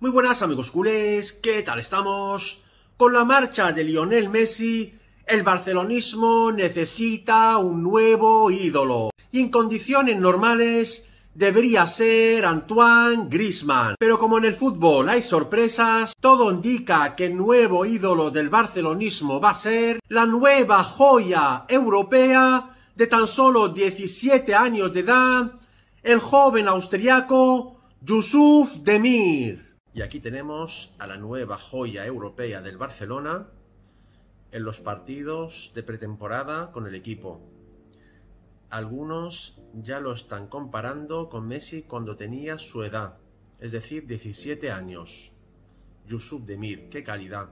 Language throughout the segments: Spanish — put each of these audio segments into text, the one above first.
Muy buenas amigos culés, ¿qué tal estamos? Con la marcha de Lionel Messi, el barcelonismo necesita un nuevo ídolo. Y en condiciones normales debería ser Antoine Griezmann. Pero como en el fútbol hay sorpresas, todo indica que el nuevo ídolo del barcelonismo va a ser la nueva joya europea de tan solo 17 años de edad, el joven austriaco Youssouf Demir. Y aquí tenemos a la nueva joya europea del Barcelona en los partidos de pretemporada con el equipo. Algunos ya lo están comparando con Messi cuando tenía su edad, es decir, 17 años. Youssouf Demir, qué calidad.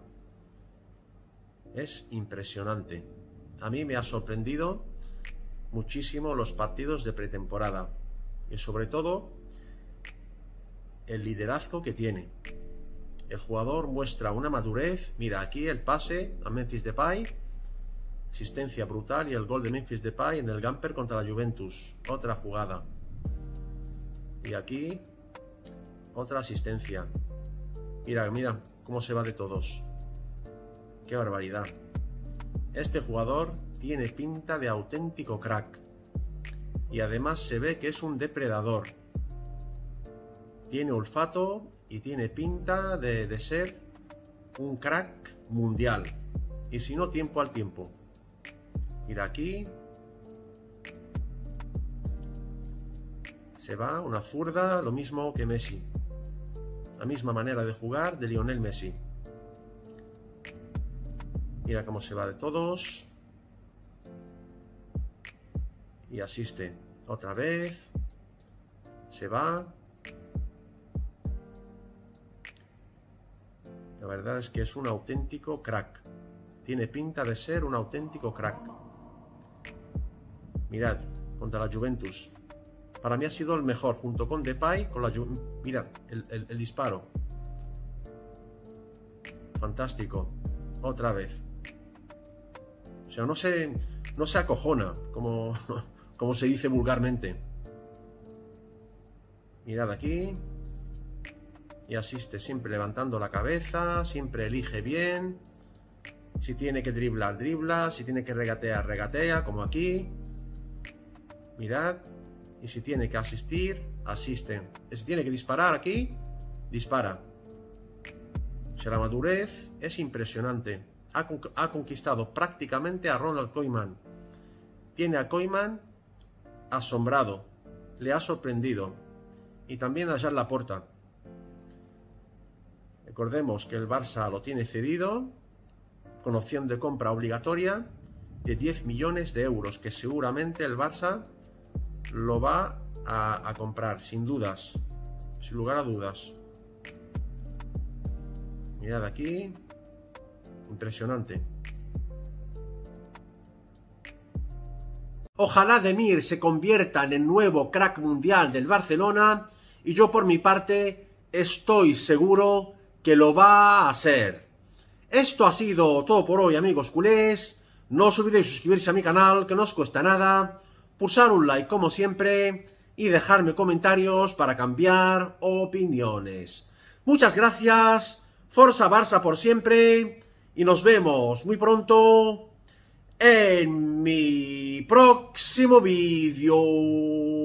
Es impresionante. A mí me ha sorprendido muchísimo los partidos de pretemporada y sobre todo el liderazgo que tiene. El jugador muestra una madurez. Mira aquí el pase a Memphis Depay, asistencia brutal, y el gol de Memphis Depay en el Gamper contra la Juventus, otra jugada, y aquí otra asistencia. Mira cómo se va de todos, qué barbaridad. Este jugador tiene pinta de auténtico crack y además se ve que es un depredador. Tiene olfato y tiene pinta de ser un crack mundial. Y si no, tiempo al tiempo. Mira aquí. Se va una zurda, lo mismo que Messi. La misma manera de jugar de Lionel Messi. Mira cómo se va de todos. Y asiste. Otra vez. Se va. La verdad es que es un auténtico crack. Tiene pinta de ser un auténtico crack. Mirad, contra la Juventus. Para mí ha sido el mejor, junto con Depay, con la Juventus. Mirad, el disparo. Fantástico. Otra vez. O sea, no se acojona, como se dice vulgarmente. Mirad aquí. Y asiste, siempre levantando la cabeza, siempre elige bien. Si tiene que driblar, dribla. Si tiene que regatear, regatea, como aquí. Mirad. Y si tiene que asistir, asiste. Y si tiene que disparar aquí, dispara. O sea, la madurez es impresionante. Ha conquistado prácticamente a Ronald Koeman. Tiene a Koeman asombrado. Le ha sorprendido. Y también a Joan Laporta. Recordemos que el Barça lo tiene cedido con opción de compra obligatoria de 10 millones de euros, que seguramente el Barça lo va a comprar, sin dudas, sin lugar a dudas. Mirad aquí, impresionante. Ojalá Demir se convierta en el nuevo crack mundial del Barcelona, y yo por mi parte estoy seguro que lo va a hacer. Esto ha sido todo por hoy, amigos culés. No os olvidéis suscribirse a mi canal, que no os cuesta nada, pulsar un like como siempre y dejarme comentarios para cambiar opiniones. Muchas gracias, Forza Barça por siempre, y nos vemos muy pronto en mi próximo vídeo.